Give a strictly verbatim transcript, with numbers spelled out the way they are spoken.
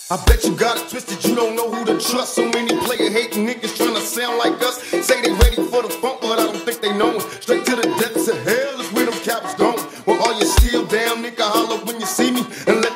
I bet you got it twisted, you don't know who to trust. So many player hating niggas trying to sound like us. Say they ready for the funk, but I don't think they know it. Straight to the depths of hell is where them cowards going. Well, all you still down, nigga, holler when you see me. And let